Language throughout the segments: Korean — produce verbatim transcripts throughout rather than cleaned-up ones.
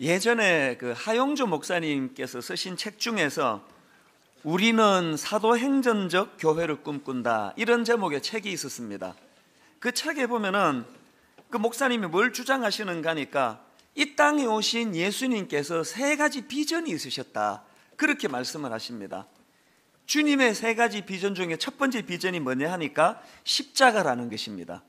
예전에 그 하용조 목사님께서 쓰신 책 중에서 우리는 사도행전적 교회를 꿈꾼다, 이런 제목의 책이 있었습니다. 그 책에 보면은 그 목사님이 뭘 주장하시는가 하니까 이 땅에 오신 예수님께서 세 가지 비전이 있으셨다, 그렇게 말씀을 하십니다. 주님의 세 가지 비전 중에 첫 번째 비전이 뭐냐 하니까 십자가라는 것입니다.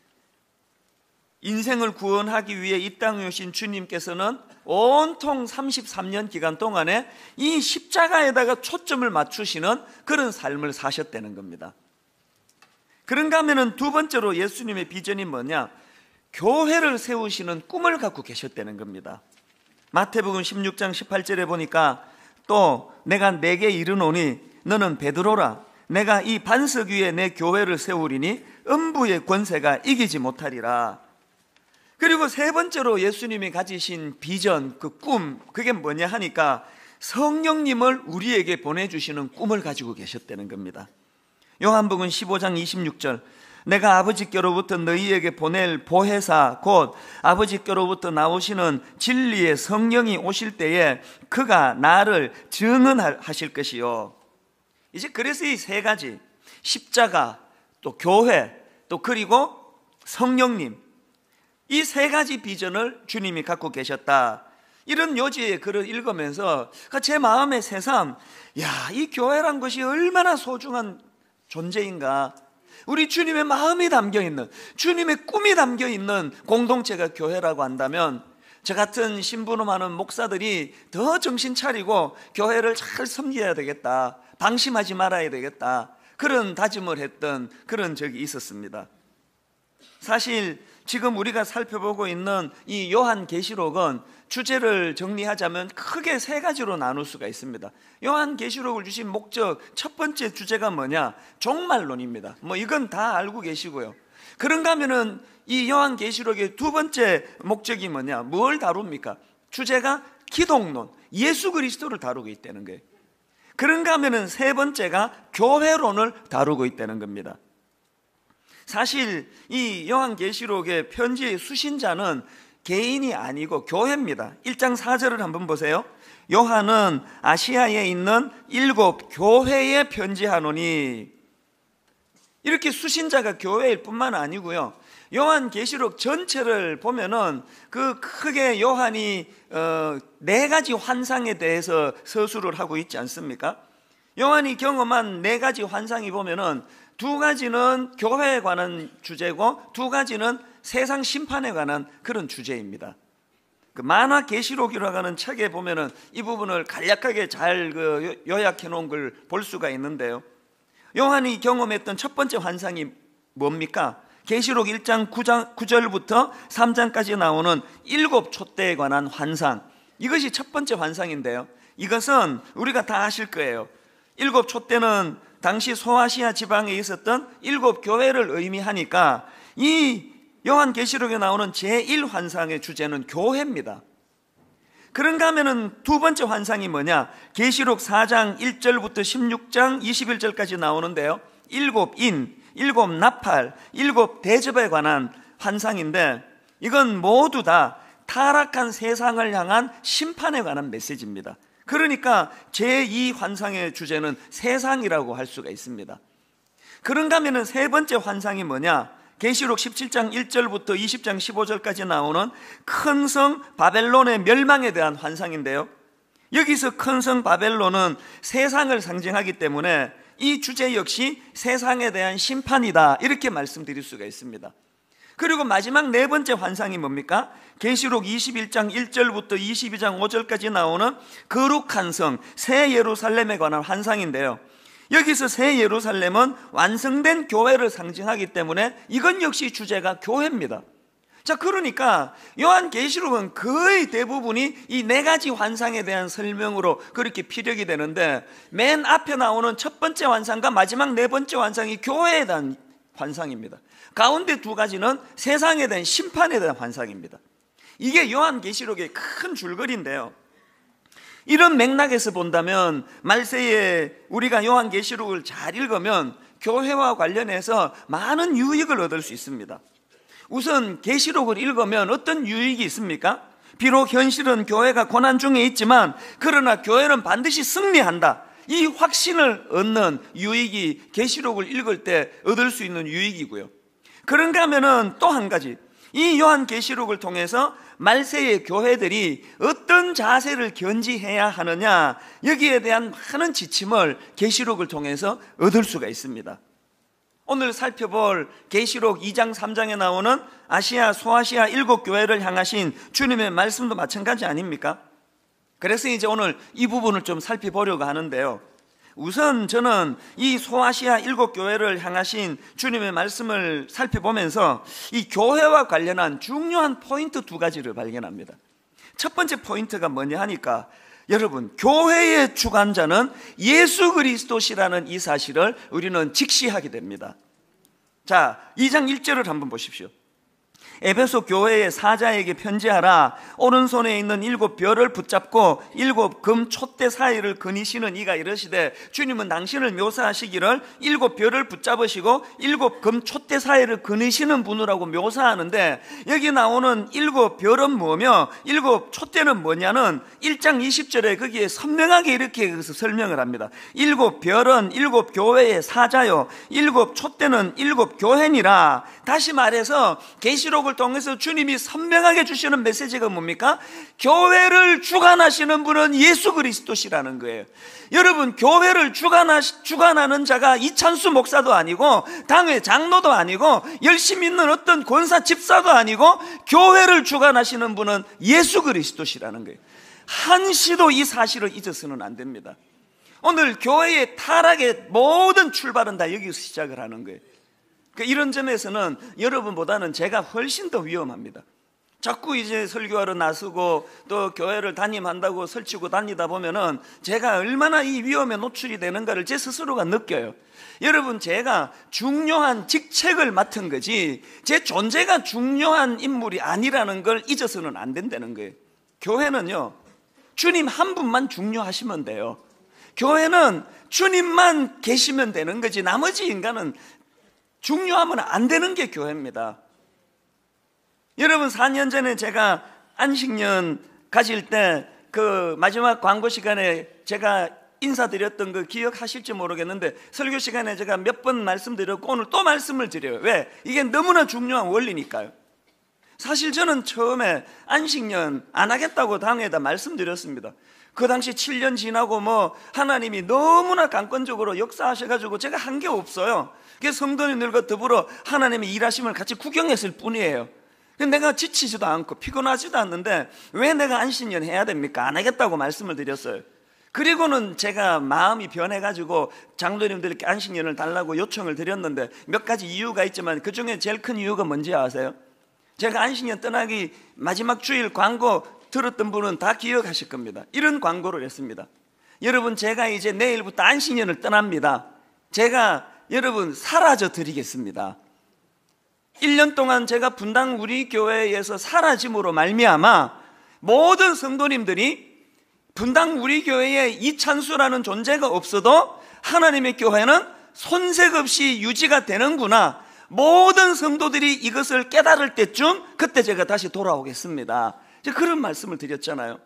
인생을 구원하기 위해 이 땅에 오신 주님께서는 온통 삼십삼 년 기간 동안에 이 십자가에다가 초점을 맞추시는 그런 삶을 사셨다는 겁니다. 그런가 하면은 두 번째로 예수님의 비전이 뭐냐, 교회를 세우시는 꿈을 갖고 계셨다는 겁니다. 마태복음 십육 장 십팔 절에 보니까 또 내가 내게 이르노니 너는 베드로라, 내가 이 반석 위에 내 교회를 세우리니 음부의 권세가 이기지 못하리라. 그리고 세 번째로 예수님이 가지신 비전, 그 꿈, 그게 뭐냐 하니까 성령님을 우리에게 보내주시는 꿈을 가지고 계셨다는 겁니다. 요한복음 십오 장 이십육 절, 내가 아버지께로부터 너희에게 보낼 보혜사 곧 아버지께로부터 나오시는 진리의 성령이 오실 때에 그가 나를 증언하실 것이요. 이제 그래서 이 세 가지, 십자가, 또 교회, 또 그리고 성령님, 이 세 가지 비전을 주님이 갖고 계셨다, 이런 요지의 글을 읽으면서 제 마음에 새삼, 야, 이 교회란 것이 얼마나 소중한 존재인가, 우리 주님의 마음이 담겨있는, 주님의 꿈이 담겨있는 공동체가 교회라고 한다면 저 같은 신부름 많은 목사들이 더 정신 차리고 교회를 잘 섬겨야 되겠다, 방심하지 말아야 되겠다, 그런 다짐을 했던 그런 적이 있었습니다. 사실 지금 우리가 살펴보고 있는 이 요한계시록은 주제를 정리하자면 크게 세 가지로 나눌 수가 있습니다. 요한계시록을 주신 목적, 첫 번째 주제가 뭐냐, 종말론입니다. 뭐 이건 다 알고 계시고요. 그런가 하면은 이 요한계시록의 두 번째 목적이 뭐냐, 뭘 다룹니까? 주제가 기독론, 예수 그리스도를 다루고 있다는 거예요. 그런가 하면은 세 번째가 교회론을 다루고 있다는 겁니다. 사실 이 요한계시록의 편지의 수신자는 개인이 아니고 교회입니다. 일 장 사 절을 한번 보세요. 요한은 아시아에 있는 일곱 교회에 편지하노니, 이렇게 수신자가 교회일 뿐만 아니고요, 요한계시록 전체를 보면은 그 크게 요한이 어, 네 가지 환상에 대해서 서술을 하고 있지 않습니까? 요한이 경험한 네 가지 환상이 보면은 두 가지는 교회에 관한 주제고 두 가지는 세상 심판에 관한 그런 주제입니다. 그 만화 계시록이라고 하는 책에 보면은 이 부분을 간략하게 잘 그 요약해 놓은 걸 볼 수가 있는데요. 요한이 경험했던 첫 번째 환상이 뭡니까? 계시록 일 장 구 절부터 삼 장까지 나오는 일곱 촛대에 관한 환상, 이것이 첫 번째 환상인데요, 이것은 우리가 다 아실 거예요. 일곱 촛대는 당시 소아시아 지방에 있었던 일곱 교회를 의미하니까 이 요한계시록에 나오는 제일 환상의 주제는 교회입니다. 그런가 하면은 두 번째 환상이 뭐냐, 계시록 사 장 일 절부터 십육 장 이십일 절까지 나오는데요, 일곱 인, 일곱 나팔, 일곱 대접에 관한 환상인데 이건 모두 다 타락한 세상을 향한 심판에 관한 메시지입니다. 그러니까 제이 환상의 주제는 세상이라고 할 수가 있습니다. 그런가 하면 세 번째 환상이 뭐냐, 계시록 십칠 장 일 절부터 이십 장 십오 절까지 나오는 큰 성 바벨론의 멸망에 대한 환상인데요, 여기서 큰 성 바벨론은 세상을 상징하기 때문에 이 주제 역시 세상에 대한 심판이다, 이렇게 말씀드릴 수가 있습니다. 그리고 마지막 네 번째 환상이 뭡니까? 계시록 이십일 장 일 절부터 이십이 장 오 절까지 나오는 거룩한 성 새 예루살렘에 관한 환상인데요, 여기서 새 예루살렘은 완성된 교회를 상징하기 때문에 이건 역시 주제가 교회입니다. 자, 그러니까 요한계시록은 거의 대부분이 이 네 가지 환상에 대한 설명으로 그렇게 피력이 되는데, 맨 앞에 나오는 첫 번째 환상과 마지막 네 번째 환상이 교회에 대한 환상입니다. 가운데 두 가지는 세상에 대한 심판에 대한 환상입니다. 이게 요한계시록의 큰 줄거리인데요, 이런 맥락에서 본다면 말세에 우리가 요한계시록을 잘 읽으면 교회와 관련해서 많은 유익을 얻을 수 있습니다. 우선 계시록을 읽으면 어떤 유익이 있습니까? 비록 현실은 교회가 고난 중에 있지만 그러나 교회는 반드시 승리한다, 이 확신을 얻는 유익이 계시록을 읽을 때 얻을 수 있는 유익이고요. 그런가 하면은 또 한 가지, 이 요한계시록을 통해서 말세의 교회들이 어떤 자세를 견지해야 하느냐, 여기에 대한 많은 지침을 계시록을 통해서 얻을 수가 있습니다. 오늘 살펴볼 계시록 이 장 삼 장에 나오는 아시아 소아시아 일곱 교회를 향하신 주님의 말씀도 마찬가지 아닙니까? 그래서 이제 오늘 이 부분을 좀 살펴보려고 하는데요, 우선 저는 이 소아시아 일곱 교회를 향하신 주님의 말씀을 살펴보면서 이 교회와 관련한 중요한 포인트 두 가지를 발견합니다. 첫 번째 포인트가 뭐냐 하니까, 여러분, 교회의 주관자는 예수 그리스도시라는 이 사실을 우리는 직시하게 됩니다. 자, 이 장 일 절을 한번 보십시오. 에베소 교회의 사자에게 편지하라. 오른손에 있는 일곱 별을 붙잡고 일곱 금 촛대 사이를 거니시는 이가 이르시되, 주님은 당신을 묘사하시기를 일곱 별을 붙잡으시고 일곱 금 촛대 사이를 거니시는 분이라고 묘사하는데, 여기 나오는 일곱 별은 뭐며 일곱 촛대는 뭐냐는 일 장 이십 절에 거기에 선명하게 이렇게 설명을 합니다. 일곱 별은 일곱 교회의 사자요, 일곱 촛대는 일곱 교회니라. 다시 말해서 계시록 을 통해서 주님이 선명하게 주시는 메시지가 뭡니까? 교회를 주관하시는 분은 예수 그리스도시라는 거예요. 여러분, 교회를 주관하시, 주관하는 자가 이찬수 목사도 아니고 당회 장로도 아니고 열심히 있는 어떤 권사 집사도 아니고, 교회를 주관하시는 분은 예수 그리스도시라는 거예요. 한시도 이 사실을 잊어서는 안 됩니다. 오늘 교회의 타락의 모든 출발은 다 여기서 시작을 하는 거예요. 이런 점에서는 여러분보다는 제가 훨씬 더 위험합니다. 자꾸 이제 설교하러 나서고 또 교회를 담임한다고 설치고 다니다 보면은 제가 얼마나 이 위험에 노출이 되는가를 제 스스로가 느껴요. 여러분, 제가 중요한 직책을 맡은 거지 제 존재가 중요한 인물이 아니라는 걸 잊어서는 안 된다는 거예요. 교회는요, 주님 한 분만 중요하시면 돼요. 교회는 주님만 계시면 되는 거지 나머지 인간은 중요하면 안 되는 게 교회입니다. 여러분, 사 년 전에 제가 안식년 가질 때 그 마지막 광고 시간에 제가 인사드렸던 거 기억하실지 모르겠는데, 설교 시간에 제가 몇 번 말씀드렸고 오늘 또 말씀을 드려요. 왜? 이게 너무나 중요한 원리니까요. 사실 저는 처음에 안식년 안 하겠다고 당에다 말씀드렸습니다. 그 당시 칠 년 지나고 뭐 하나님이 너무나 강권적으로 역사하셔가지고 제가 한 게 없어요. 그래서 성도님들과 더불어 하나님의 일하심을 같이 구경했을 뿐이에요. 내가 지치지도 않고 피곤하지도 않는데 왜 내가 안식년 해야 됩니까? 안 하겠다고 말씀을 드렸어요. 그리고는 제가 마음이 변해가지고 장로님들께 안식년을 달라고 요청을 드렸는데 몇 가지 이유가 있지만 그 중에 제일 큰 이유가 뭔지 아세요? 제가 안식년 떠나기 마지막 주일 광고 들었던 분은 다 기억하실 겁니다. 이런 광고를 했습니다. 여러분, 제가 이제 내일부터 안식년을 떠납니다. 제가 여러분 사라져 드리겠습니다. 일 년 동안 제가 분당 우리 교회에서 사라짐으로 말미암아 모든 성도님들이 분당 우리 교회에 이찬수라는 존재가 없어도 하나님의 교회는 손색 없이 유지가 되는구나, 모든 성도들이 이것을 깨달을 때쯤 그때 제가 다시 돌아오겠습니다. 그런 말씀을 드렸잖아요.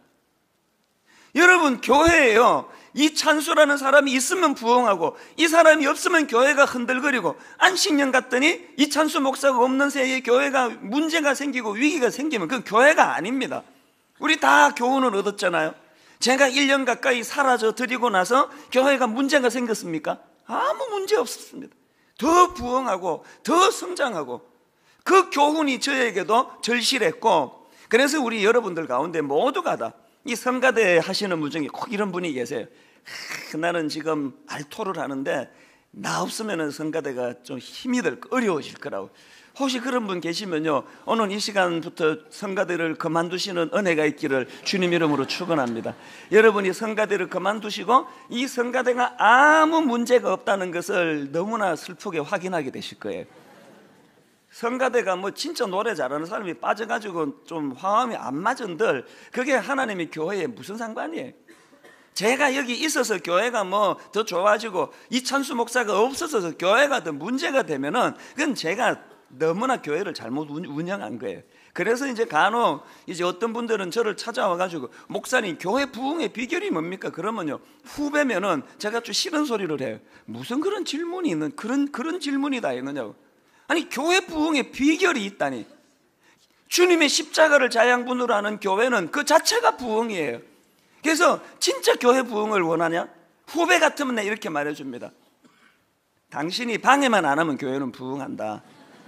여러분, 교회에요, 이찬수라는 사람이 있으면 부흥하고 이 사람이 없으면 교회가 흔들거리고, 안식년 갔더니 이찬수 목사가 없는 새에 교회가 문제가 생기고 위기가 생기면 그건 교회가 아닙니다. 우리 다 교훈을 얻었잖아요. 제가 일 년 가까이 사라져 드리고 나서 교회가 문제가 생겼습니까? 아무 문제 없었습니다. 더 부흥하고 더 성장하고, 그 교훈이 저에게도 절실했고, 그래서 우리 여러분들 가운데 모두가 다 이 성가대 하시는 분 중에 꼭 이런 분이 계세요. 하, 나는 지금 알토를 하는데 나 없으면 성가대가 좀 힘이 들 어려워질 거라고. 혹시 그런 분 계시면요, 오늘 이 시간부터 성가대를 그만두시는 은혜가 있기를 주님 이름으로 축원합니다. 여러분이 성가대를 그만두시고 이 성가대가 아무 문제가 없다는 것을 너무나 슬프게 확인하게 되실 거예요. 성가대가 뭐 진짜 노래 잘하는 사람이 빠져가지고 좀 화음이 안 맞은들 그게 하나님의 교회에 무슨 상관이에요? 제가 여기 있어서 교회가 뭐 더 좋아지고 이찬수 목사가 없어서 교회가 더 문제가 되면은 그건 제가 너무나 교회를 잘못 운영한 거예요. 그래서 이제 간혹 이제 어떤 분들은 저를 찾아와 가지고 목사님 교회 부흥의 비결이 뭡니까? 그러면요 후배면은 제가 좀 싫은 소리를 해요. 무슨 그런 질문이 있는 그런 그런 질문이 다 있느냐고. 아니 교회 부흥의 비결이 있다니. 주님의 십자가를 자양분으로 하는 교회는 그 자체가 부흥이에요. 그래서 진짜 교회 부흥을 원하냐? 후배 같으면 내 이렇게 말해줍니다. 당신이 방해만 안 하면 교회는 부흥한다.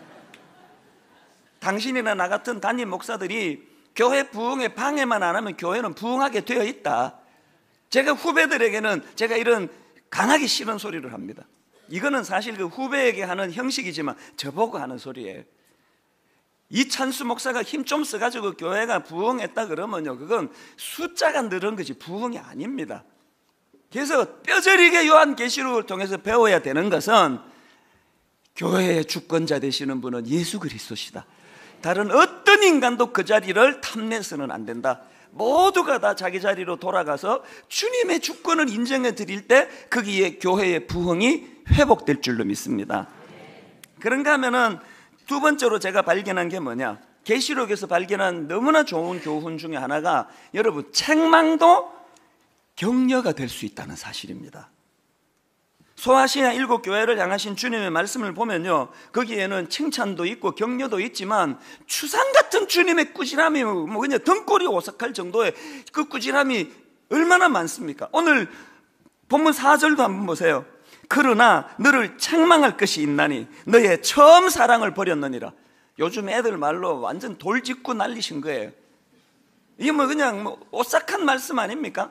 당신이나 나 같은 담임 목사들이 교회 부흥에 방해만 안 하면 교회는 부흥하게 되어 있다. 제가 후배들에게는 제가 이런 강하게 싫은 소리를 합니다. 이거는 사실 그 후배에게 하는 형식이지만 저보고 하는 소리예요. 이찬수 목사가 힘 좀 써가지고 교회가 부흥했다 그러면요 그건 숫자가 늘은 거지 부흥이 아닙니다. 그래서 뼈저리게 요한계시록을 통해서 배워야 되는 것은 교회의 주권자 되시는 분은 예수 그리스도시다. 다른 어떤 인간도 그 자리를 탐내서는 안 된다. 모두가 다 자기 자리로 돌아가서 주님의 주권을 인정해 드릴 때 거기에 교회의 부흥이 회복될 줄로 믿습니다. 그런가 하면은 두 번째로 제가 발견한 게 뭐냐, 계시록에서 발견한 너무나 좋은 교훈 중에 하나가 여러분 책망도 격려가 될 수 있다는 사실입니다. 소아시아 일곱 교회를 향하신 주님의 말씀을 보면요 거기에는 칭찬도 있고 격려도 있지만 추상 같은 주님의 꾸지람이 뭐 그냥 등골이 오싹할 정도의 그 꾸지람이 얼마나 많습니까? 오늘 본문 사 절도 한번 보세요. 그러나 너를 책망할 것이 있나니 너의 처음 사랑을 버렸느니라. 요즘 애들 말로 완전 돌직구 날리신 거예요. 이게 뭐 그냥 뭐 오싹한 말씀 아닙니까?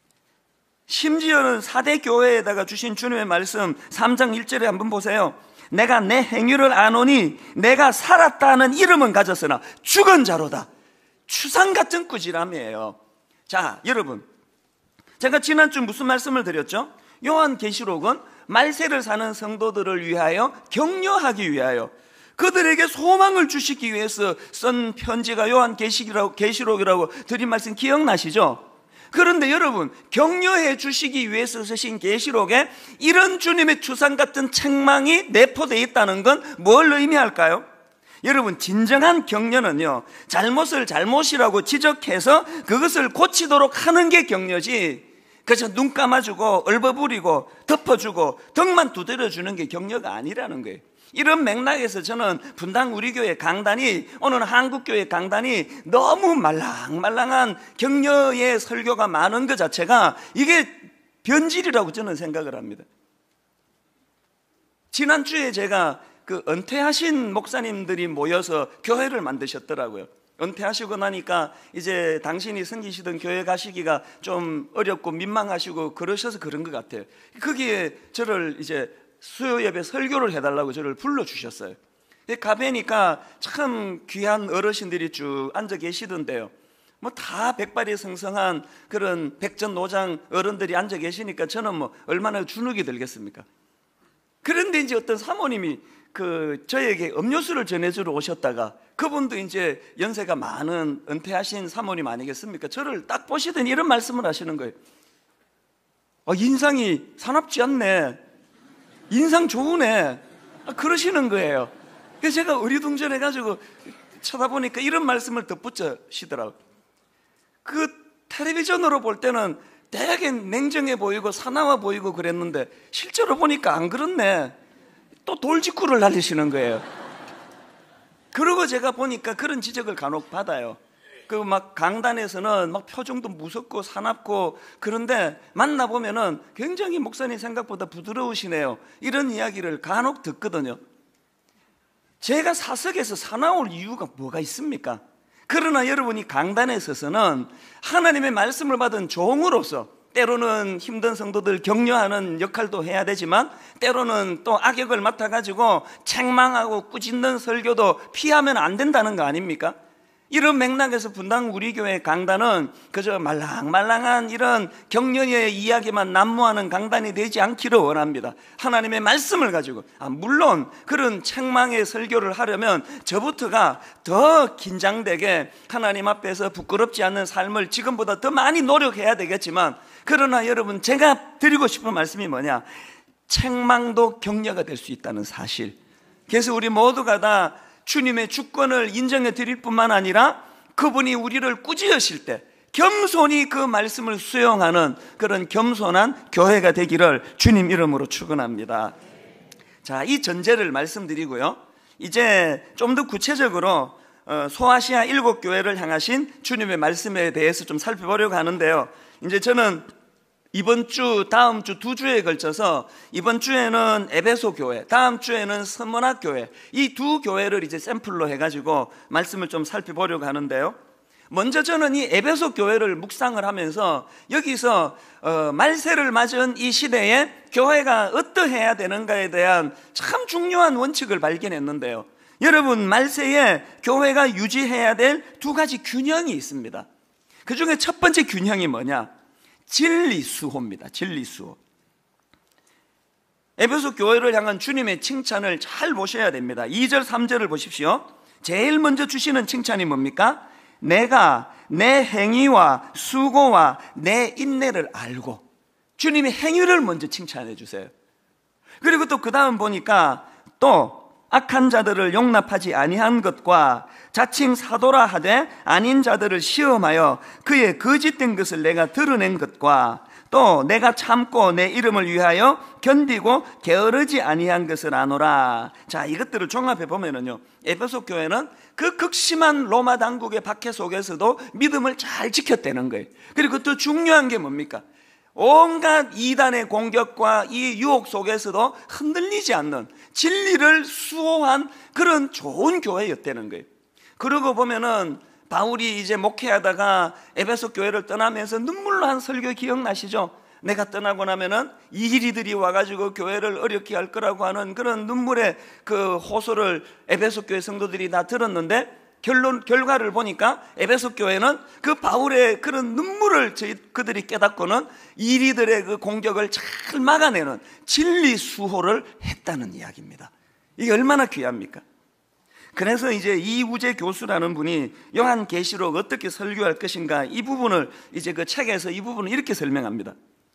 심지어는 사대 교회에다가 주신 주님의 말씀 삼 장 일 절에 한번 보세요. 내가 내 행위를 아노니 내가 살았다는 이름은 가졌으나 죽은 자로다. 추상 같은 꾸지람이에요. 자 여러분, 제가 지난주 무슨 말씀을 드렸죠? 요한계시록은 말세를 사는 성도들을 위하여 격려하기 위하여 그들에게 소망을 주시기 위해서 쓴 편지가 요한계시록이라고 계시록이라고 드린 말씀 기억나시죠? 그런데 여러분 격려해 주시기 위해서 쓰신 계시록에 이런 주님의 추상 같은 책망이 내포되어 있다는 건 뭘 의미할까요? 여러분 진정한 격려는요 잘못을 잘못이라고 지적해서 그것을 고치도록 하는 게 격려지 그래서 눈 감아주고 얼버무리고 덮어주고 덕만 두드려주는 게 격려가 아니라는 거예요. 이런 맥락에서 저는 분당 우리 교회 강단이 오늘 한국교회 강단이 너무 말랑말랑한 격려의 설교가 많은 것 자체가 이게 변질이라고 저는 생각을 합니다. 지난주에 제가 그 은퇴하신 목사님들이 모여서 교회를 만드셨더라고요. 은퇴하시고 나니까 이제 당신이 섬기시던 교회 가시기가 좀 어렵고 민망하시고 그러셔서 그런 것 같아요. 거기에 저를 이제 수요 예배 설교를 해달라고 저를 불러주셨어요. 가뵈니까 참 귀한 어르신들이 쭉 앉아 계시던데요. 뭐 다 백발이 성성한 그런 백전노장 어른들이 앉아 계시니까 저는 뭐 얼마나 주눅이 들겠습니까? 그런데 이제 어떤 사모님이 그 저에게 음료수를 전해주러 오셨다가 그분도 이제 연세가 많은 은퇴하신 사모님 아니겠습니까? 저를 딱 보시더니 이런 말씀을 하시는 거예요. 아, 인상이 사납지 않네. 인상 좋으네. 아, 그러시는 거예요. 그래서 제가 어리둥절해가지고 쳐다보니까 이런 말씀을 덧붙이시더라고요. 그 텔레비전으로 볼 때는 되게 냉정해 보이고 사나워 보이고 그랬는데 실제로 보니까 안 그렇네. 또 돌직구를 날리시는 거예요. 그러고 제가 보니까 그런 지적을 간혹 받아요. 그 막 강단에서는 막 표정도 무섭고 사납고 그런데 만나보면은 굉장히 목사님 생각보다 부드러우시네요. 이런 이야기를 간혹 듣거든요. 제가 사석에서 사나울 이유가 뭐가 있습니까? 그러나 여러분이 강단에 서서는 하나님의 말씀을 받은 종으로서 때로는 힘든 성도들 격려하는 역할도 해야 되지만 때로는 또 악역을 맡아가지고 책망하고 꾸짖는 설교도 피하면 안 된다는 거 아닙니까? 이런 맥락에서 분당 우리 교회 강단은 그저 말랑말랑한 이런 격려의 이야기만 난무하는 강단이 되지 않기를 원합니다. 하나님의 말씀을 가지고 아, 물론 그런 책망의 설교를 하려면 저부터가 더 긴장되게 하나님 앞에서 부끄럽지 않는 삶을 지금보다 더 많이 노력해야 되겠지만 그러나 여러분 제가 드리고 싶은 말씀이 뭐냐, 책망도 격려가 될 수 있다는 사실, 그래서 우리 모두가 다 주님의 주권을 인정해 드릴 뿐만 아니라 그분이 우리를 꾸짖으실 때 겸손히 그 말씀을 수용하는 그런 겸손한 교회가 되기를 주님 이름으로 축원합니다. 자, 이 전제를 말씀드리고요, 이제 좀 더 구체적으로 소아시아 일곱 교회를 향하신 주님의 말씀에 대해서 좀 살펴보려고 하는데요, 이제 저는 이번 주, 다음 주 두 주에 걸쳐서 이번 주에는 에베소 교회, 다음 주에는 선문학 교회, 이 두 교회를 이제 샘플로 해가지고 말씀을 좀 살펴보려고 하는데요, 먼저 저는 이 에베소 교회를 묵상을 하면서 여기서 어, 말세를 맞은 이 시대에 교회가 어떠해야 되는가에 대한 참 중요한 원칙을 발견했는데요, 여러분, 말세에 교회가 유지해야 될 두 가지 균형이 있습니다. 그 중에 첫 번째 균형이 뭐냐? 진리수호입니다. 진리수호. 에베소 교회를 향한 주님의 칭찬을 잘 보셔야 됩니다. 이 절 삼 절을 보십시오. 제일 먼저 주시는 칭찬이 뭡니까? 내가 내 행위와 수고와 내 인내를 알고. 주님이 행위를 먼저 칭찬해 주세요. 그리고 또 그 다음 보니까 또 악한 자들을 용납하지 아니한 것과 자칭 사도라 하되 아닌 자들을 시험하여 그의 거짓된 것을 내가 드러낸 것과 또 내가 참고 내 이름을 위하여 견디고 게으르지 아니한 것을 아노라. 자, 이것들을 종합해 보면은요, 에베소 교회는 그 극심한 로마 당국의 박해 속에서도 믿음을 잘 지켰다는 거예요. 그리고 또 중요한 게 뭡니까? 온갖 이단의 공격과 이 유혹 속에서도 흔들리지 않는 진리를 수호한 그런 좋은 교회였다는 거예요. 그러고 보면은 바울이 이제 목회하다가 에베소 교회를 떠나면서 눈물로 한 설교 기억나시죠? 내가 떠나고 나면은 이리들이 와가지고 교회를 어렵게 할 거라고 하는 그런 눈물의 그 호소를 에베소 교회 성도들이 다 들었는데, 결론, 결과를 보니까 에베소 교회는 그 바울의 그런 눈물을 저희, 그들이 깨닫고는 이리들의 그 공격을 잘 막아내는 진리 수호를 했다는 이야기입니다. 이게 얼마나 귀합니까? 그래서 이제 이우재 교수라는 분이 요한계시록 어떻게 설교할 것인가, 이 부분을 이제 그 책에서 이 부분을 이렇게 설명합니다.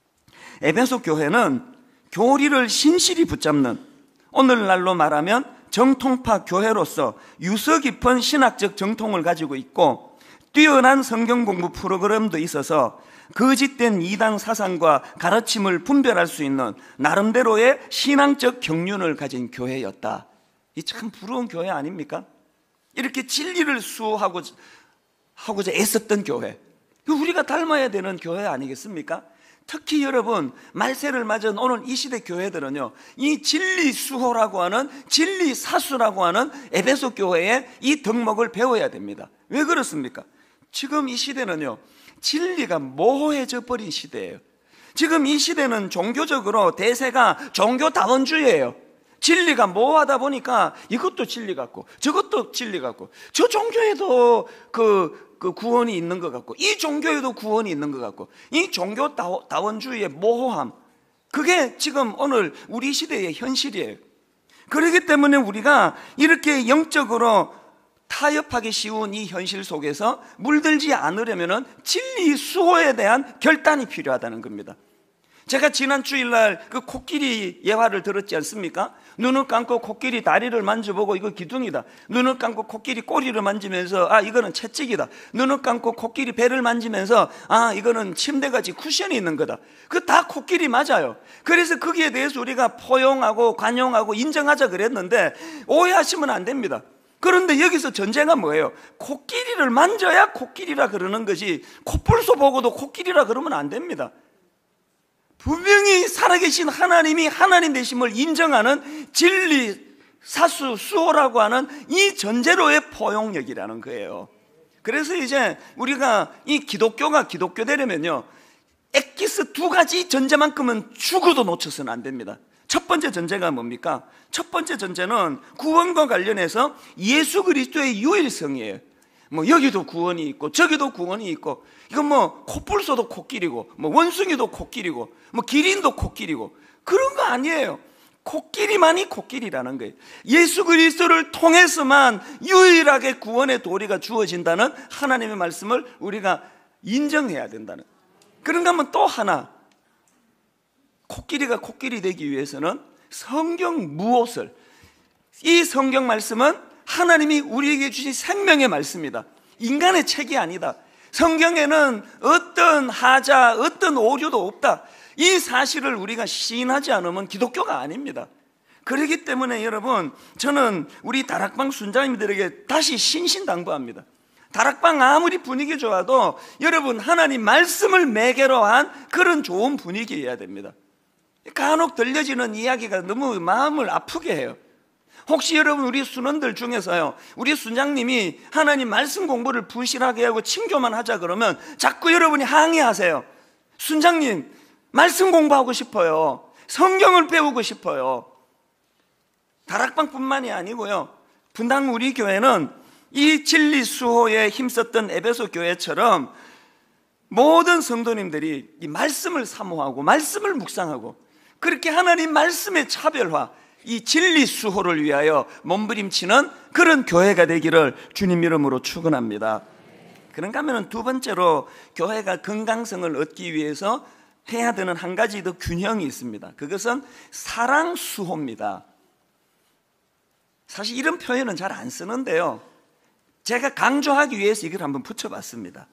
에베소 교회는 교리를 신실히 붙잡는, 오늘날로 말하면 정통파 교회로서 유서 깊은 신학적 정통을 가지고 있고 뛰어난 성경 공부 프로그램도 있어서 거짓된 이단 사상과 가르침을 분별할 수 있는 나름대로의 신앙적 경륜을 가진 교회였다. 이 참 부러운 교회 아닙니까? 이렇게 진리를 수호하고자 하고자 애썼던 교회, 우리가 닮아야 되는 교회 아니겠습니까? 특히 여러분, 말세를 맞은 오늘 이 시대 교회들은요, 이 진리 수호라고 하는, 진리 사수라고 하는 에베소 교회의 이 덕목을 배워야 됩니다. 왜 그렇습니까? 지금 이 시대는요, 진리가 모호해져 버린 시대예요. 지금 이 시대는 종교적으로 대세가 종교다원주의예요. 진리가 모호하다 보니까 이것도 진리 같고 저것도 진리 같고, 저 종교에도 그, 그 구원이 있는 것 같고 이 종교에도 구원이 있는 것 같고, 이 종교다원주의의 모호함, 그게 지금 오늘 우리 시대의 현실이에요. 그렇기 때문에 우리가 이렇게 영적으로 타협하기 쉬운 이 현실 속에서 물들지 않으려면 진리 수호에 대한 결단이 필요하다는 겁니다. 제가 지난 주일날 그 코끼리 예화를 들었지 않습니까? 눈을 감고 코끼리 다리를 만져보고 이거 기둥이다. 눈을 감고 코끼리 꼬리를 만지면서 아, 이거는 채찍이다. 눈을 감고 코끼리 배를 만지면서 아, 이거는 침대같이 쿠션이 있는 거다. 그 다 코끼리 맞아요. 그래서 거기에 대해서 우리가 포용하고 관용하고 인정하자 그랬는데 오해하시면 안 됩니다. 그런데 여기서 전제가 뭐예요? 코끼리를 만져야 코끼리라 그러는 것이, 코뿔소 보고도 코끼리라 그러면 안 됩니다. 분명히 살아계신 하나님이 하나님 되심을 인정하는 진리, 사수, 수호라고 하는 이 전제로의 포용력이라는 거예요. 그래서 이제 우리가 이 기독교가 기독교 되려면요, 엑기스 두 가지 전제만큼은 죽어도 놓쳐서는 안 됩니다. 첫 번째 전제가 뭡니까? 첫 번째 전제는 구원과 관련해서 예수 그리스도의 유일성이에요. 뭐 여기도 구원이 있고 저기도 구원이 있고, 이건 뭐 코뿔소도 코끼리고 뭐 원숭이도 코끼리고 뭐 기린도 코끼리고 그런 거 아니에요. 코끼리만이 코끼리라는 거예요. 예수 그리스도를 통해서만 유일하게 구원의 도리가 주어진다는 하나님의 말씀을 우리가 인정해야 된다는. 그런가 하면 또 하나, 코끼리가 코끼리 되기 위해서는 성경 무엇을, 이 성경 말씀은 하나님이 우리에게 주신 생명의 말씀이다. 인간의 책이 아니다. 성경에는 어떤 하자, 어떤 오류도 없다. 이 사실을 우리가 시인하지 않으면 기독교가 아닙니다. 그렇기 때문에 여러분, 저는 우리 다락방 순자님들에게 다시 신신당부합니다. 다락방 아무리 분위기 좋아도 여러분, 하나님 말씀을 매개로 한 그런 좋은 분위기여야 됩니다. 간혹 들려지는 이야기가 너무 마음을 아프게 해요. 혹시 여러분, 우리 순원들 중에서요, 우리 순장님이 하나님 말씀 공부를 부실하게 하고 친교만 하자 그러면 자꾸 여러분이 항의하세요. 순장님, 말씀 공부하고 싶어요. 성경을 배우고 싶어요. 다락방뿐만이 아니고요, 분당 우리 교회는 이 진리 수호에 힘썼던 에베소 교회처럼 모든 성도님들이 이 말씀을 사모하고 말씀을 묵상하고 그렇게 하나님 말씀의 차별화, 이 진리 수호를 위하여 몸부림치는 그런 교회가 되기를 주님 이름으로 축원합니다. 그런가 하면 두 번째로 교회가 건강성을 얻기 위해서 해야 되는 한 가지 더 균형이 있습니다. 그것은 사랑 수호입니다. 사실 이런 표현은 잘 안 쓰는데요, 제가 강조하기 위해서 이걸 한번 붙여봤습니다.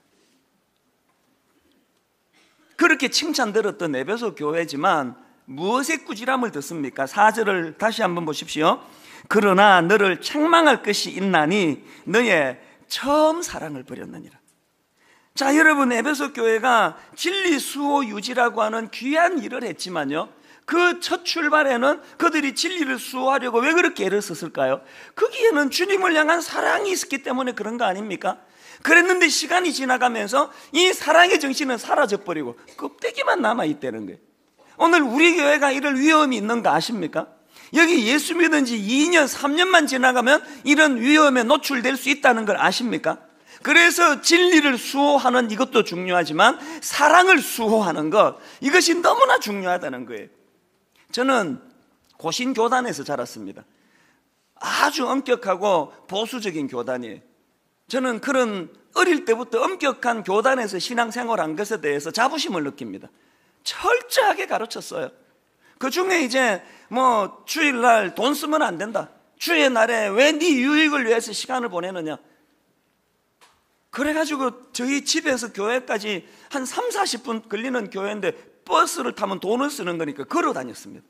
그렇게 칭찬 들었던 에베소 교회지만 무엇에 꾸지람을 듣습니까? 사 절을 다시 한번 보십시오. 그러나 너를 책망할 것이 있나니 너의 처음 사랑을 버렸느니라. 자, 여러분, 에베소 교회가 진리 수호 유지라고 하는 귀한 일을 했지만요, 그 첫 출발에는 그들이 진리를 수호하려고 왜 그렇게 애를 썼을까요? 거기에는 주님을 향한 사랑이 있었기 때문에 그런 거 아닙니까? 그랬는데 시간이 지나가면서 이 사랑의 정신은 사라져버리고 껍데기만 남아있다는 거예요. 오늘 우리 교회가 이럴 위험이 있는 거 아십니까? 여기 예수 믿은 지 이 년, 삼 년만 지나가면 이런 위험에 노출될 수 있다는 걸 아십니까? 그래서 진리를 수호하는 이것도 중요하지만 사랑을 수호하는 것, 이것이 너무나 중요하다는 거예요. 저는 고신교단에서 자랐습니다. 아주 엄격하고 보수적인 교단이에요. 저는 그런 어릴 때부터 엄격한 교단에서 신앙생활한 것에 대해서 자부심을 느낍니다. 철저하게 가르쳤어요. 그 중에 이제 뭐 주일날 돈 쓰면 안 된다, 주의 날에 왜 네 유익을 위해서 시간을 보내느냐, 그래가지고 저희 집에서 교회까지 한 삼사십 분 걸리는 교회인데 버스를 타면 돈을 쓰는 거니까 걸어 다녔습니다.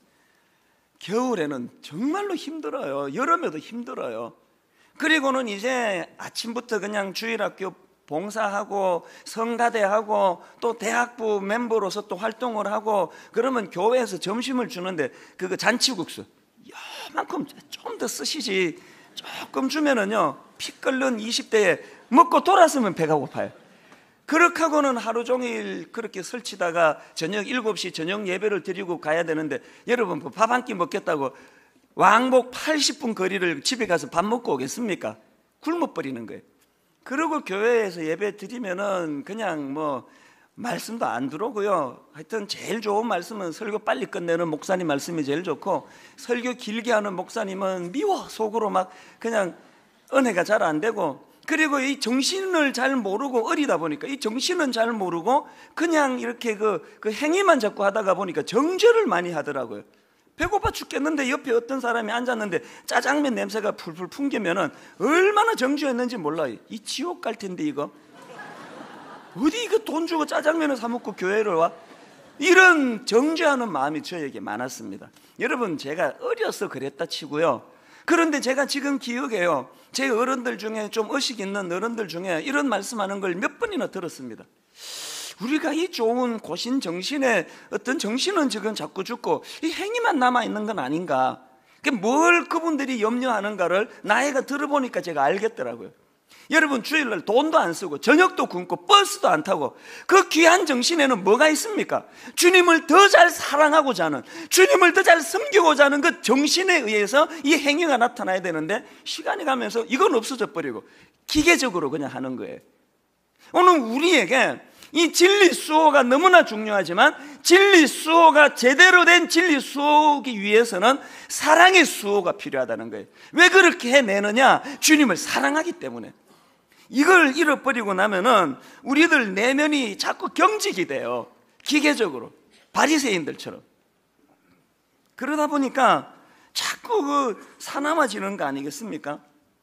겨울에는 정말로 힘들어요. 여름에도 힘들어요. 그리고는 이제 아침부터 그냥 주일학교 봉사하고 성가대하고 또 대학부 멤버로서 또 활동을 하고 그러면 교회에서 점심을 주는데 그거 잔치국수 요만큼 좀 더 쓰시지, 조금 주면은요 피 끓는 이십 대에 먹고 돌았으면 배가 고파요. 그렇게 하고는 하루 종일 그렇게 설치다가 저녁 일곱 시 저녁 예배를 드리고 가야 되는데, 여러분 밥 한 끼 먹겠다고 왕복 팔십 분 거리를 집에 가서 밥 먹고 오겠습니까? 굶어버리는 거예요. 그리고 교회에서 예배 드리면은 그냥 뭐 말씀도 안 들어오고요. 하여튼 제일 좋은 말씀은 설교 빨리 끝내는 목사님 말씀이 제일 좋고, 설교 길게 하는 목사님은 미워 속으로 막 그냥 은혜가 잘 안 되고, 그리고 이 정신을 잘 모르고 어리다 보니까 이 정신은 잘 모르고 그냥 이렇게 그, 그 행위만 자꾸 하다가 보니까 정죄를 많이 하더라고요. 배고파 죽겠는데 옆에 어떤 사람이 앉았는데 짜장면 냄새가 풀풀 풍기면은 얼마나 정죄했는지 몰라요. 이 지옥 갈 텐데 이거 어디 이거 돈 주고 짜장면을 사 먹고 교회를 와? 이런 정죄하는 마음이 저에게 많았습니다. 여러분, 제가 어려서 그랬다 치고요, 그런데 제가 지금 기억해요. 제 어른들 중에 좀 의식 있는 어른들 중에 이런 말씀하는 걸 몇 번이나 들었습니다. 우리가 이 좋은 고신 정신의 어떤 정신은 지금 자꾸 죽고 이 행위만 남아있는 건 아닌가, 뭘 그분들이 염려하는가를 나이가 들어보니까 제가 알겠더라고요. 여러분, 주일날 돈도 안 쓰고 저녁도 굶고 버스도 안 타고 그 귀한 정신에는 뭐가 있습니까? 주님을 더 잘 사랑하고자 하는, 주님을 더 잘 섬기고자 하는 그 정신에 의해서 이 행위가 나타나야 되는데, 시간이 가면서 이건 없어져 버리고 기계적으로 그냥 하는 거예요. 오늘 우리에게 이 진리 수호가 너무나 중요하지만, 진리 수호가 제대로 된 진리 수호기 위해서는 사랑의 수호가 필요하다는 거예요. 왜 그렇게 해내느냐? 주님을 사랑하기 때문에. 이걸 잃어버리고 나면은 우리들 내면이 자꾸 경직이 돼요. 기계적으로 바리새인들처럼. 그러다 보니까 자꾸 자꾸 그 사나워지는 거 아니겠습니까?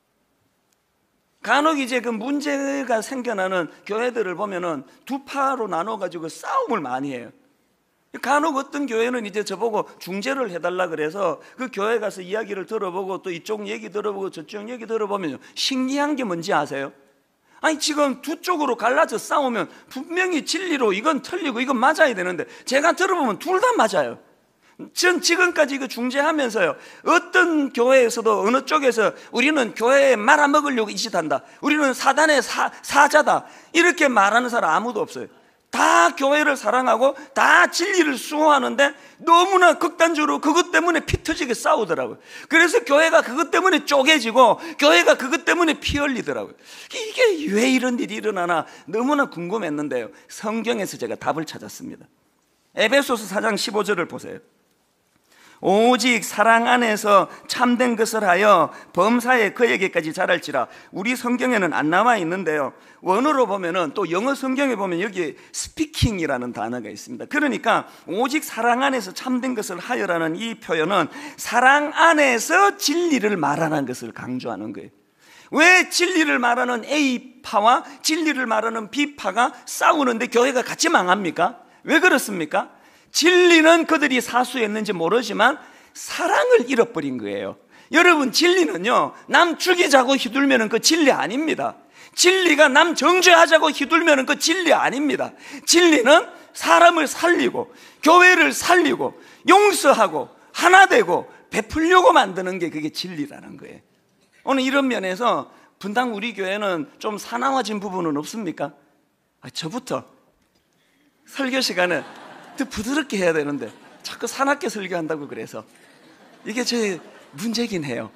간혹 이제 그 문제가 생겨나는 교회들을 보면은 두 파로 나눠가지고 싸움을 많이 해요. 간혹 어떤 교회는 이제 저보고 중재를 해달라 그래서 그 교회 가서 이야기를 들어보고 또 이쪽 얘기 들어보고 저쪽 얘기 들어보면 신기한 게 뭔지 아세요? 아니 지금 두 쪽으로 갈라져 싸우면 분명히 진리로 이건 틀리고 이건 맞아야 되는데 제가 들어보면 둘 다 맞아요. 전 지금까지 이거 중재하면서요, 어떤 교회에서도 어느 쪽에서 우리는 교회에 말아먹으려고 이 짓 한다, 우리는 사단의 사, 사자다, 이렇게 말하는 사람 아무도 없어요. 다 교회를 사랑하고 다 진리를 수호하는데 너무나 극단적으로 그것 때문에 피 터지게 싸우더라고요. 그래서 교회가 그것 때문에 쪼개지고 교회가 그것 때문에 피 흘리더라고요. 이게 왜 이런 일이 일어나나 너무나 궁금했는데요, 성경에서 제가 답을 찾았습니다. 에베소서 사 장 십오 절을 보세요. 오직 사랑 안에서 참된 것을 하여 범사에 그에게까지 자랄지라. 우리 성경에는 안 나와 있는데요, 원어로 보면은 또 영어 성경에 보면 여기 스피킹이라는 단어가 있습니다. 그러니까 오직 사랑 안에서 참된 것을 하여라는 이 표현은 사랑 안에서 진리를 말하는 것을 강조하는 거예요. 왜 진리를 말하는 A파와 진리를 말하는 B파가 싸우는데 교회가 같이 망합니까? 왜 그렇습니까? 진리는 그들이 사수했는지 모르지만 사랑을 잃어버린 거예요. 여러분, 진리는요, 남 죽이자고 휘둘면은 그 진리 아닙니다. 진리가 남 정죄하자고 휘둘면은 그 진리 아닙니다. 진리는 사람을 살리고 교회를 살리고 용서하고 하나 되고 베풀려고 만드는 게 그게 진리라는 거예요. 오늘 이런 면에서 분당 우리 교회는 좀 사나워진 부분은 없습니까? 아, 저부터 설교 시간에 더 부드럽게 해야 되는데 자꾸 사납게 설교한다고 그래서 이게 제 문제긴 해요.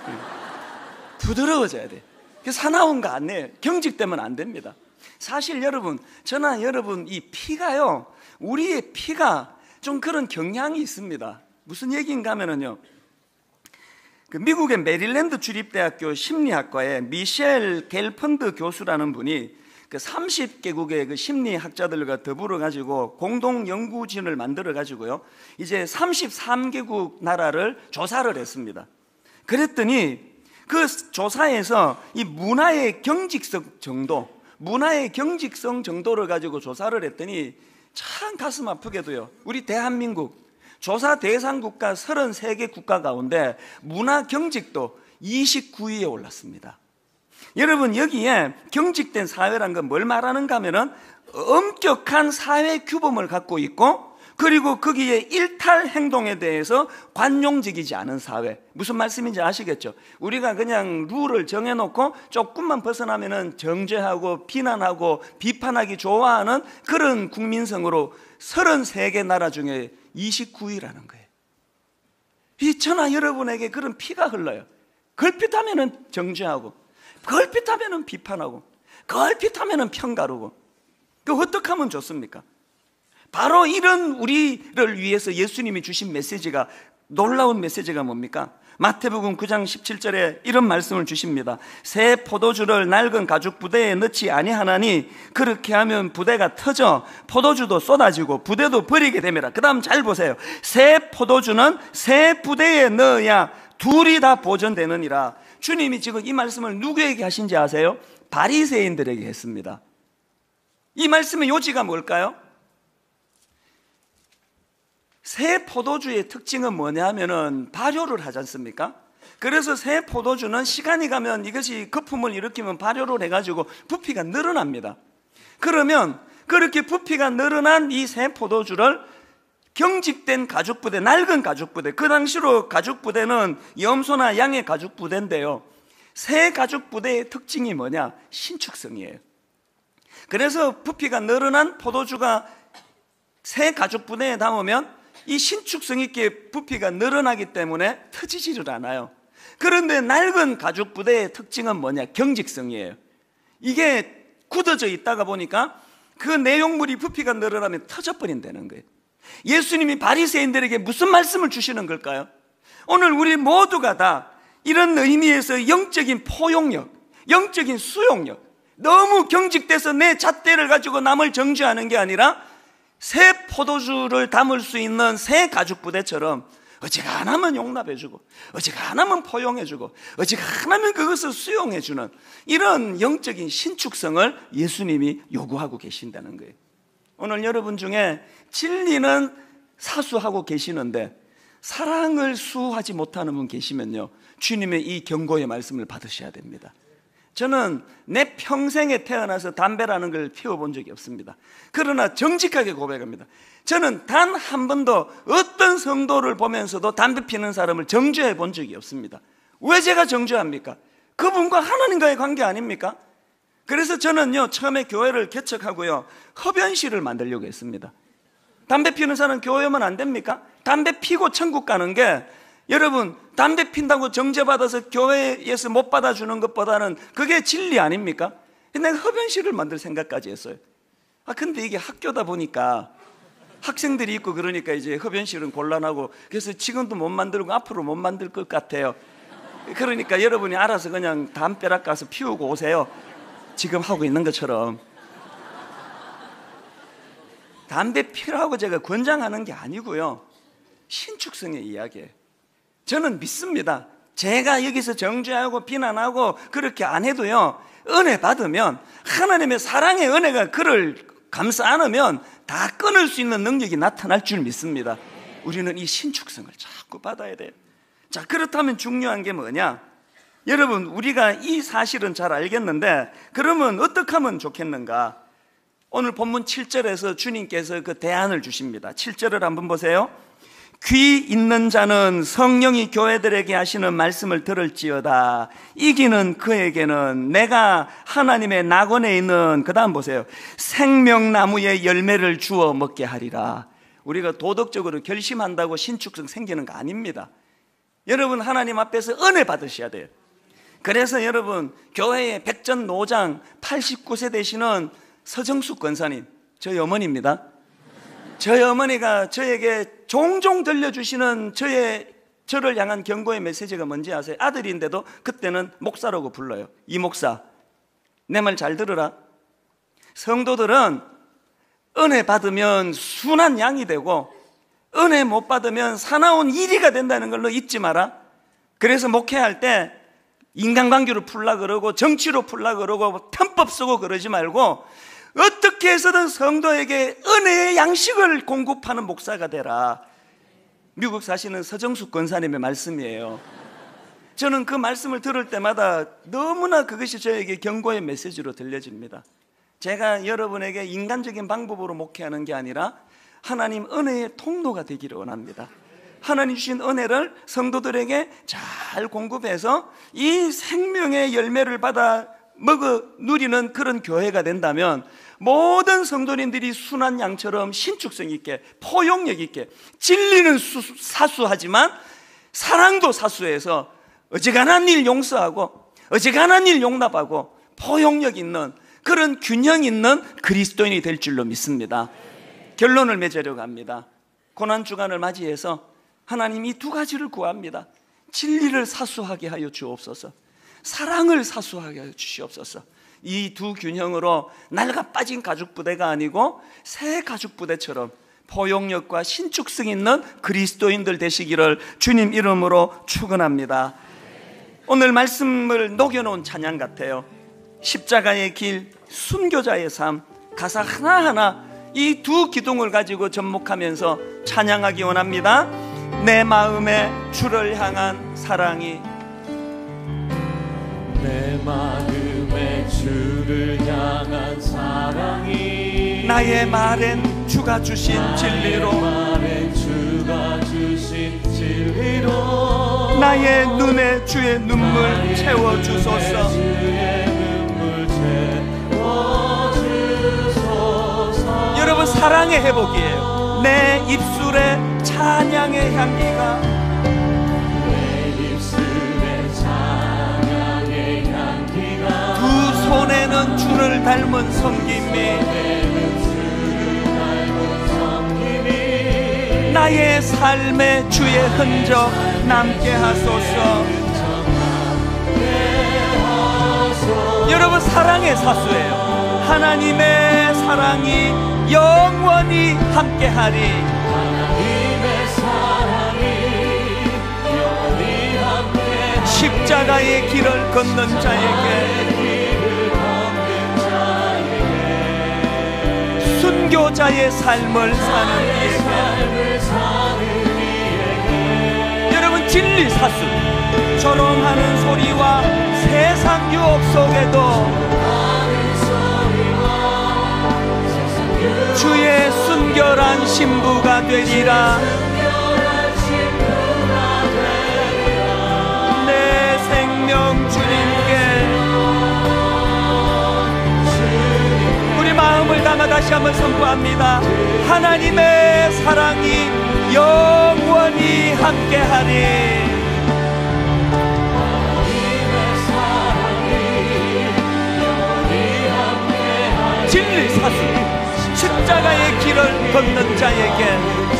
부드러워져야 돼. 사나운 거 아니에요. 경직되면 안 됩니다. 사실 여러분, 저나 여러분 이 피가요, 우리의 피가 좀 그런 경향이 있습니다. 무슨 얘기인가 하면은요, 그 미국의 메릴랜드 주립대학교 심리학과에 미셸 겔펀드 교수라는 분이 그 삼십 개국의 그 심리학자들과 더불어 가지고 공동 연구진을 만들어 가지고요, 이제 삼십삼 개국 나라를 조사를 했습니다. 그랬더니 그 조사에서 이 문화의 경직성 정도, 문화의 경직성 정도를 가지고 조사를 했더니 참 가슴 아프게도요, 우리 대한민국 조사 대상 국가 서른세 개 국가 가운데 문화 경직도 이십구 위에 올랐습니다. 여러분, 여기에 경직된 사회란 건 뭘 말하는가 하면은 엄격한 사회 규범을 갖고 있고, 그리고 거기에 일탈 행동에 대해서 관용적이지 않은 사회. 무슨 말씀인지 아시겠죠? 우리가 그냥 룰을 정해놓고 조금만 벗어나면은 정죄하고 비난하고 비판하기 좋아하는 그런 국민성으로 서른세 개 나라 중에 이십구 위라는 거예요. 이 저나 여러분에게 그런 피가 흘러요. 걸핏하면은 정죄하고, 걸핏하면은 비판하고, 걸핏하면은 평가르고. 그 어떻게 하면 좋습니까? 바로 이런 우리를 위해서 예수님이 주신 메시지가, 놀라운 메시지가 뭡니까? 마태복음 구 장 십칠 절에 이런 말씀을 주십니다. 새 포도주를 낡은 가죽 부대에 넣지 아니하나니 그렇게 하면 부대가 터져 포도주도 쏟아지고 부대도 버리게 됩니다. 그 다음 잘 보세요. 새 포도주는 새 부대에 넣어야 둘이 다 보존되느니라. 주님이 지금 이 말씀을 누구에게 하신지 아세요? 바리새인들에게 했습니다. 이 말씀의 요지가 뭘까요? 새 포도주의 특징은 뭐냐 하면은 발효를 하지 않습니까? 그래서 새 포도주는 시간이 가면 이것이 거품을 일으키면 발효를 해가지고 부피가 늘어납니다. 그러면 그렇게 부피가 늘어난 이 새 포도주를 경직된 가죽부대, 낡은 가죽부대, 그 당시로 가죽부대는 염소나 양의 가죽부대인데요, 새 가죽부대의 특징이 뭐냐? 신축성이에요. 그래서 부피가 늘어난 포도주가 새 가죽부대에 담으면 이 신축성 있게 부피가 늘어나기 때문에 터지지를 않아요. 그런데 낡은 가죽부대의 특징은 뭐냐? 경직성이에요. 이게 굳어져 있다가 보니까 그 내용물이 부피가 늘어나면 터져버린다는 거예요. 예수님이 바리새인들에게 무슨 말씀을 주시는 걸까요? 오늘 우리 모두가 다 이런 의미에서 영적인 포용력, 영적인 수용력, 너무 경직돼서 내 잣대를 가지고 남을 정죄하는 게 아니라 새 포도주를 담을 수 있는 새 가죽부대처럼 어지간하면 용납해주고 어지간하면 포용해주고 어지간하면 그것을 수용해주는 이런 영적인 신축성을 예수님이 요구하고 계신다는 거예요. 오늘 여러분 중에 진리는 사수하고 계시는데 사랑을 수호하지 못하는 분 계시면요, 주님의 이 경고의 말씀을 받으셔야 됩니다. 저는 내 평생에 태어나서 담배라는 걸 피워본 적이 없습니다. 그러나 정직하게 고백합니다. 저는 단 한 번도 어떤 성도를 보면서도 담배 피는 사람을 정죄해 본 적이 없습니다. 왜 제가 정죄합니까? 그분과 하나님과의 관계 아닙니까? 그래서 저는요, 처음에 교회를 개척하고요, 흡연실을 만들려고 했습니다. 담배 피는 사람 교회 오면 안 됩니까? 담배 피고 천국 가는 게, 여러분, 담배 핀다고 정죄받아서 교회에서 못 받아주는 것보다는 그게 진리 아닙니까? 내가 흡연실을 만들 생각까지 했어요. 아, 근데 이게 학교다 보니까 학생들이 있고 그러니까 이제 흡연실은 곤란하고, 그래서 지금도 못 만들고 앞으로 못 만들 것 같아요. 그러니까 여러분이 알아서 그냥 담벼락 가서 피우고 오세요. 지금 하고 있는 것처럼. 담배 피라고 제가 권장하는 게 아니고요, 신축성의 이야기예요. 저는 믿습니다. 제가 여기서 정죄하고 비난하고 그렇게 안 해도요, 은혜 받으면 하나님의 사랑의 은혜가 그를 감싸 안으면 다 끊을 수 있는 능력이 나타날 줄 믿습니다. 우리는 이 신축성을 자꾸 받아야 돼요. 자, 그렇다면 중요한 게 뭐냐? 여러분, 우리가 이 사실은 잘 알겠는데 그러면 어떻게 하면 좋겠는가? 오늘 본문 칠 절에서 주님께서 그 대안을 주십니다. 칠 절을 한번 보세요. 귀 있는 자는 성령이 교회들에게 하시는 말씀을 들을지어다. 이기는 그에게는 내가 하나님의 낙원에 있는, 그 다음 보세요, 생명나무의 열매를 주어 먹게 하리라. 우리가 도덕적으로 결심한다고 신축성 생기는 거 아닙니다. 여러분, 하나님 앞에서 은혜 받으셔야 돼요. 그래서 여러분, 교회의 백전노장 팔십구 세 되시는 서정숙 권사님, 저희 어머니입니다. 저희 어머니가 저에게 종종 들려주시는 저의, 저를 향한 경고의 메시지가 뭔지 아세요? 아들인데도 그때는 목사라고 불러요. 이 목사, 내 말 잘 들으라. 성도들은 은혜 받으면 순한 양이 되고 은혜 못 받으면 사나운 이리가 된다는 걸로 잊지 마라. 그래서 목회할 때 인간관계로 풀라 그러고 정치로 풀라 그러고 편법 쓰고 그러지 말고 어떻게 해서든 성도에게 은혜의 양식을 공급하는 목사가 되라. 미국 사시는 서정숙 권사님의 말씀이에요. 저는 그 말씀을 들을 때마다 너무나 그것이 저에게 경고의 메시지로 들려집니다. 제가 여러분에게 인간적인 방법으로 목회하는 게 아니라 하나님 은혜의 통로가 되기를 원합니다. 하나님 주신 은혜를 성도들에게 잘 공급해서 이 생명의 열매를 받아 먹어 누리는 그런 교회가 된다면 모든 성도님들이 순한 양처럼 신축성 있게, 포용력 있게, 진리는 수, 사수하지만 사랑도 사수해서 어지간한 일 용서하고 어지간한 일 용납하고 포용력 있는 그런 균형 있는 그리스도인이 될 줄로 믿습니다. 결론을 맺으려고 합니다. 고난주간을 맞이해서 하나님 이 두 가지를 구합니다. 진리를 사수하게 하여 주옵소서, 사랑을 사수하게 하여 주시옵소서. 이 두 균형으로 낡아 빠진 가죽부대가 아니고 새 가죽부대처럼 포용력과 신축성 있는 그리스도인들 되시기를 주님 이름으로 축원합니다. 오늘 말씀을 녹여놓은 찬양 같아요. 십자가의 길, 순교자의 삶, 가사 하나하나 이 두 기둥을 가지고 접목하면서 찬양하기 원합니다. 내 마음에 주를 향한 사랑이, 내 마음에 주를 향한 사랑이, 나의 말엔 주가 주신 진리로, 말엔 주가 주신 진리로, 나의 눈에 주의 눈물 채워주소서. 주의 눈물 채워주소서. 여러분, 사랑의 회복이에요. 내 입술에 찬양의 향기가, 손에는 주를 닮은 섬김이, 나의 삶에 주의 흔적 남게 하소서. 여러분, 사랑의 사수예요. 하나님의 사랑이 영원히 함께하리. 하나님의 사랑이 십자가의 길을 걷는 자에게, 순교자의 삶을 사는 이에게, 여러분 진리 사슬, 조롱하는 소리와 세상 유혹 속에도 주의 순결한 신부가 되리라. 내 생명 주님께, 우리 마음을 담아 다시 한번 선포합니다. 하나님의 사랑이 영원히 함께하리. 진리 사슬, 십자가의 길을 걷는 자에게,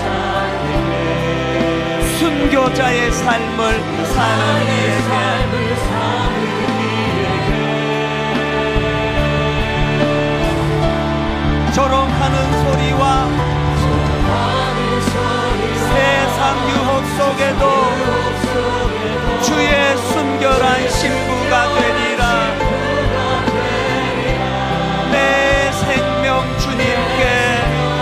순교자의 삶을 사는 이에게, 조롱하는 소리와 세상 유혹 속에도 주의 순결한 신부가 되리라. 내 생명 주님께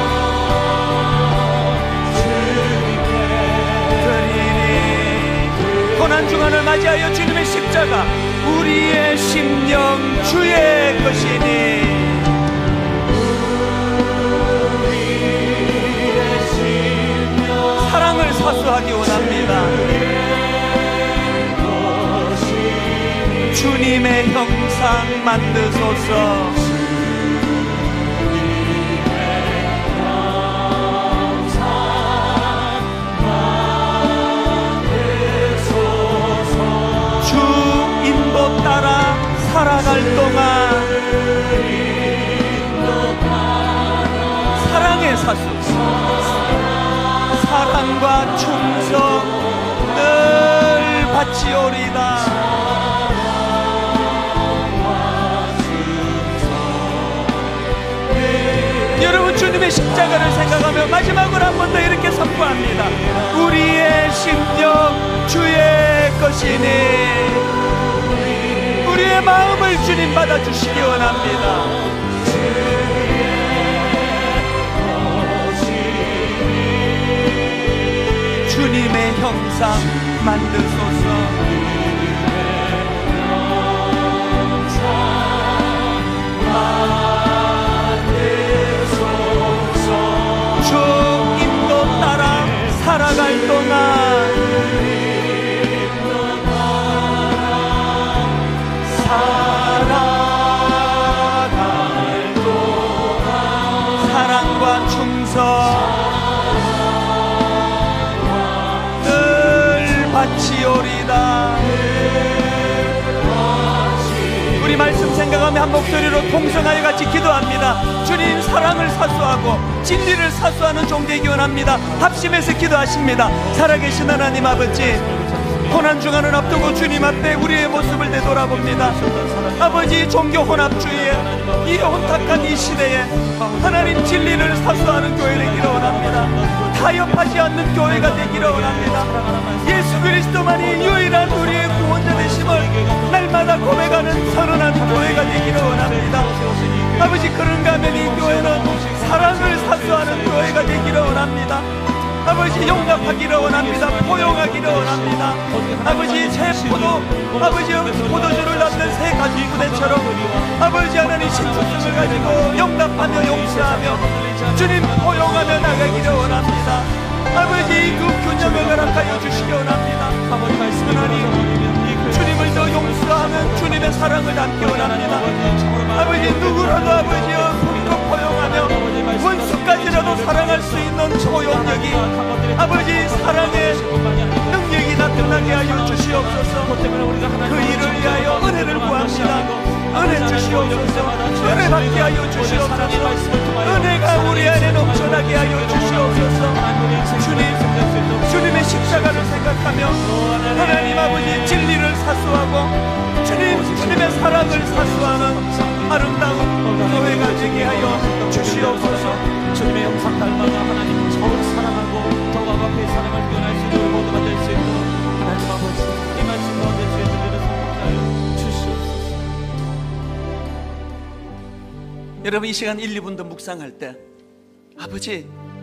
드리니. 고난중간을 맞이하여 주님의 십자가 우리의 심령 주의 것이니, 사랑을 사수하기 원합니다. 주님의 형상 만드소서. 따라 살아갈 동안 사랑의 사수, 사랑과 충성 늘 바치오리다. 여러분 주님의 십자가를 생각하며 마지막으로 한 번 더 이렇게 선포합니다. 우리의 심령 주의 것이니. 우리의 마음을 주님 받아주시기 원합니다. 주님의 형상 만드소서. 주 인도 따라 살아갈 동안 사랑과 충성 늘 바치오리다. 우리 말씀 생각하며 한 목소리로 통성하여 같이 기도합니다. 주님 사랑을 사수하고 진리를 사수하는 종 되기 원합니다. 합심해서 기도하십니다. 살아계신 하나님 아버지, 고난중간을 앞두고 주님 앞에 우리의 모습을 되돌아봅니다. 아버지, 종교 혼합주의에 이 혼탁한 이 시대에 하나님 진리를 사수하는 교회 되기를 원합니다. 타협하지 않는 교회가 되기를 원합니다. 예수 그리스도만이 유일한 우리의 구원자 되심을 날마다 고백하는 선언한 교회가 되기를 원합니다. 아버지, 그런가 하면 이 교회는 사랑을 사수하는 교회가 되기를 원합니다. 아버지, 용납하기를 원합니다. 포용하기를 원합니다. 아버지, 새 포도, 아버지, 포도주를 낳는 새 가죽 부대처럼 아버지 하나님 신축성을 가지고 용납하며 용서하며 주님 포용하며 나가기를 원합니다. 아버지, 그 균형을 허락하여 주시기 원합니다. 하나님, 주님을 더 용서하는 주님의 사랑을 담기 원합니다. 아버지, 누구라도 아버지여 손으로 포용하며 원수까지라도 사랑할 수 있는 포용력이 아버지 사랑의 능력이 나타나게 하여 주시옵소서. 그 일을 위하여 은혜를 구합니다. 은혜 주시옵소서. 은혜 받게 하여 주시옵소서. 은혜가 우리 안에 넘쳐나게 하여 주시옵소서. 주님, 주님의 십자가를 생각하며 하나님 아버지 진리를 사수하고 주님, 주님의 사랑을 사수하는 아름다운 교회가 되게 하여 주시옵소서. 주님의 영상 닮아가 하나님을 서로 사랑하고 더욱 앞에 사랑을 표현할 수 있도록 모두가 될 수 있도록 하나님 아버지 이 말씀 가운데 주의 여러분 이 시간 일, 이 분 더 묵상할 때 아버지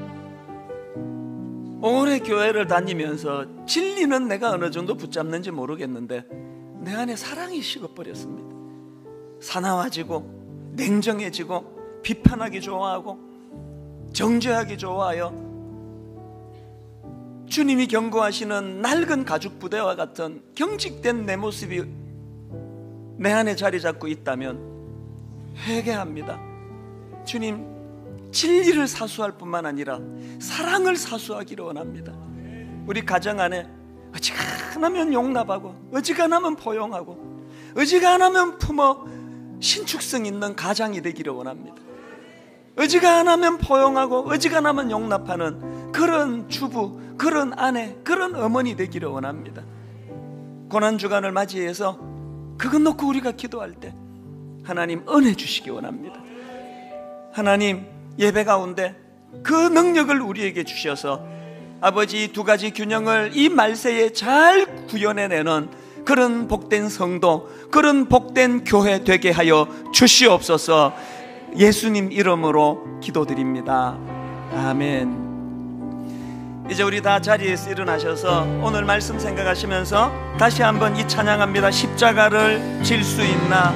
오래 교회를 다니면서 진리는 내가 어느 정도 붙잡는지 모르겠는데 내 안에 사랑이 식어버렸습니다. 사나워지고 냉정해지고 비판하기 좋아하고 정죄하기 좋아하여 주님이 경고하시는 낡은 가죽 부대와 같은 경직된 내 모습이 내 안에 자리 잡고 있다면 회개합니다. 주님, 진리를 사수할 뿐만 아니라 사랑을 사수하기를 원합니다. 우리 가정 안에 어지간하면 용납하고 어지간하면 포용하고 어지간하면 품어 신축성 있는 가장이 되기를 원합니다. 어지간하면 포용하고 어지간하면 용납하는 그런 주부, 그런 아내, 그런 어머니 되기를 원합니다. 고난주간을 맞이해서 그것 놓고 우리가 기도할 때 하나님 은혜 주시기 원합니다. 하나님 예배 가운데 그 능력을 우리에게 주셔서 아버지 두 가지 균형을 이 말세에 잘 구현해내는 그런 복된 성도, 그런 복된 교회 되게 하여 주시옵소서. 예수님 이름으로 기도드립니다. 아멘. 이제 우리 다 자리에서 일어나셔서 오늘 말씀 생각하시면서 다시 한번 이 찬양합니다. 십자가를 질 수 있나?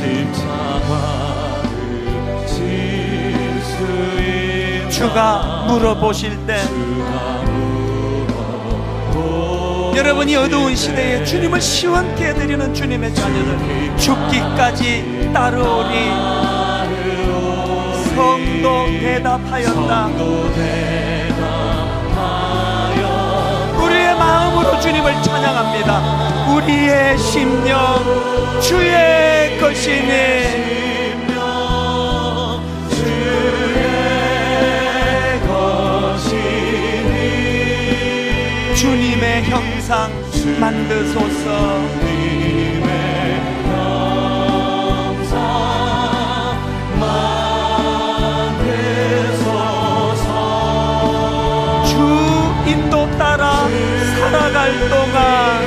십자가를 질 수 있나? 주가 물어보실 때 물어보 여러분이 어두운 시대에 주님을 시원케 해드리는 주님의 자녀들 죽기까지 따르오리. 성도 대답하였다. 우리의 마음으로 주님을 찬양합니다. 우리의 심령 주의 것이니 주님의 형상 만드소서. 따라 살아갈 동안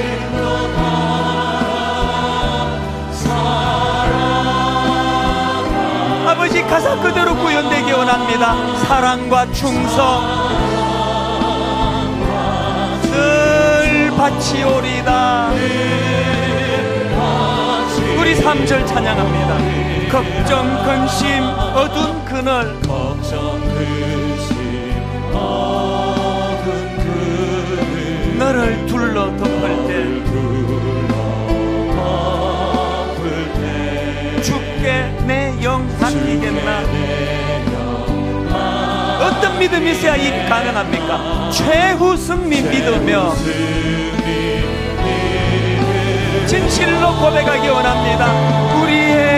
아버지 가사 그대로 구현되기 원합니다. 사랑과 충성 늘 바치오리다. 우리 삼 절 찬양합니다. 걱정 근심 어두운 그늘 너를 둘러 덮을 때 주께 내 영 맡기겠나? 어떤 믿음이 있어야 이 가능합니까? 최후 승리 믿으며 진실로 고백하기 원합니다. 우리의